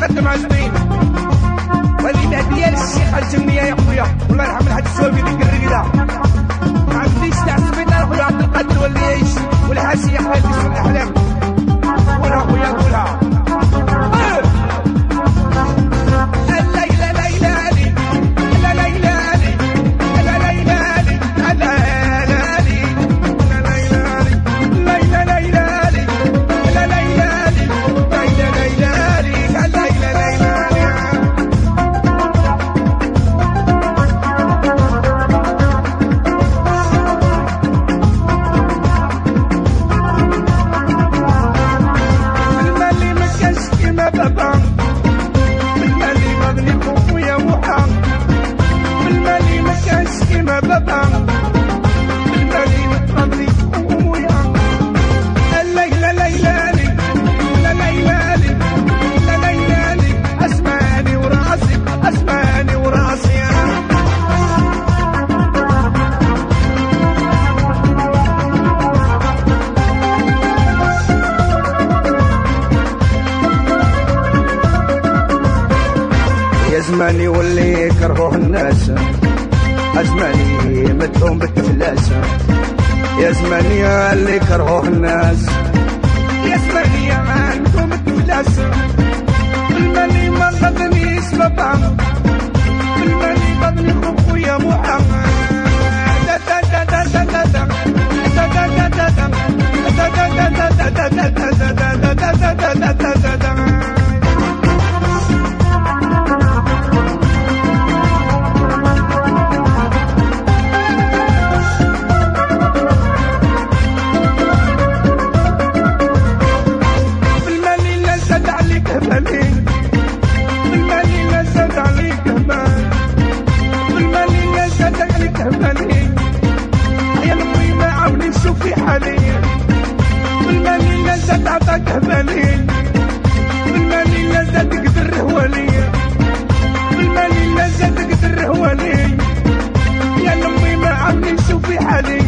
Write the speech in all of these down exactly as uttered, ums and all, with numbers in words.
خدم عزمين ولينا ديال الشيخ الجنيه يا خويا والله يرحم الحاج السوابي ديك الرقده ما عنديش تاع السبيطار خويا عبد القادر واللي يعيش والحاشيه خالد يسوق الاحلام قولها خويا قولها أزماني واللي يكرهوه الناس أزماني مدهم بالتفلاس يا زماني اللي يكرهوه الناس يا زماني يا مدهم بالتفلاس المالي ما غضنيش بابا المالي غضني خويا محمد دا دا دا دا دا دا دا دا دا دا دا دا دا دا دا في حالي بالمالي لازم تعطاك هبالي بالمالي لازم تقدر هوالي بالمالي لازم تقدر هوالي يا لمي ما عمري شوفي حالي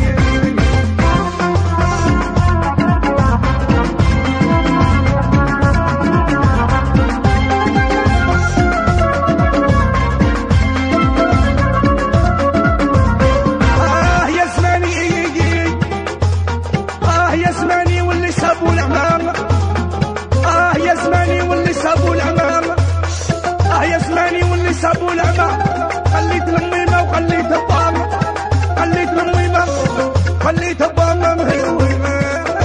صابوا العمى خليت الميمة وخليت الطامة خليت الميمة خليت الطامة مهرومة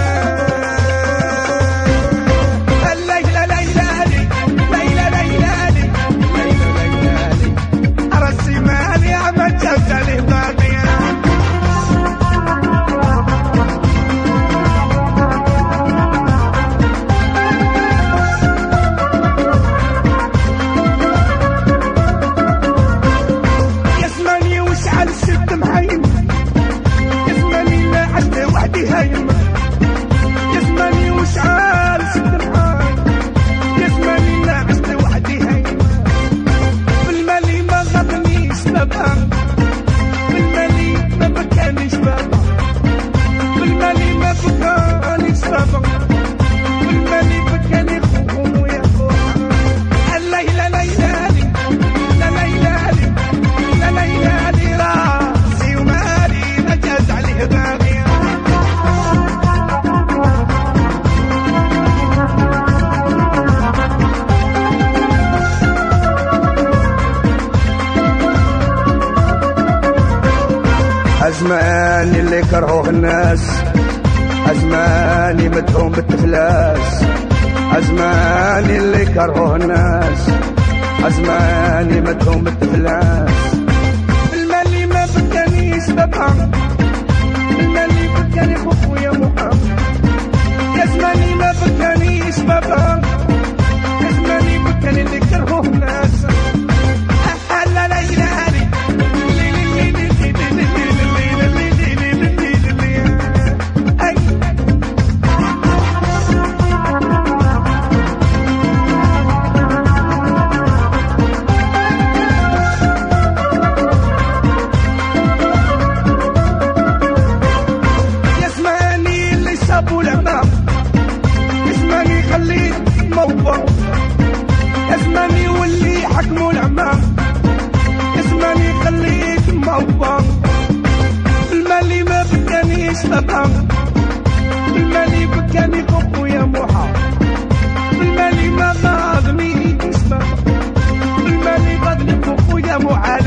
الليلة ليلالي ليلة ليلالي ليلة ليلالي أرسي مالي عمل جزالي باقية يسمعني وشعال ست محاي يسمعني لا عشت وحدي هايمة بالمالي ما غضنيش بابا بالمالي ما بكانيش بابا بالمالي ما بكانيش بابا بالمالي بكاني خويا خويا الليلة ليلالي لا ليلالي لا ليلالي راسي ومالي مجاز عليه باغي أزماني اللي كرهوه الناس أزماني مدهم بالتفلاس أزماني اللي كرهوه الناس أزماني مدهم بالتفلاس المالي ما بكانيش بابا المالي بكاني خويا محمد يا زماني ما بكانيش بابا يا زماني بكاني اللي كرهوه الناس أهلا ليلالي زماني واللي حكموا العمى زماني خليت موضوع المالي ما بكانيش بابا المالي بكاني خويا موحى المالي ما غاضني اسمه المالي غاضني خويا موحى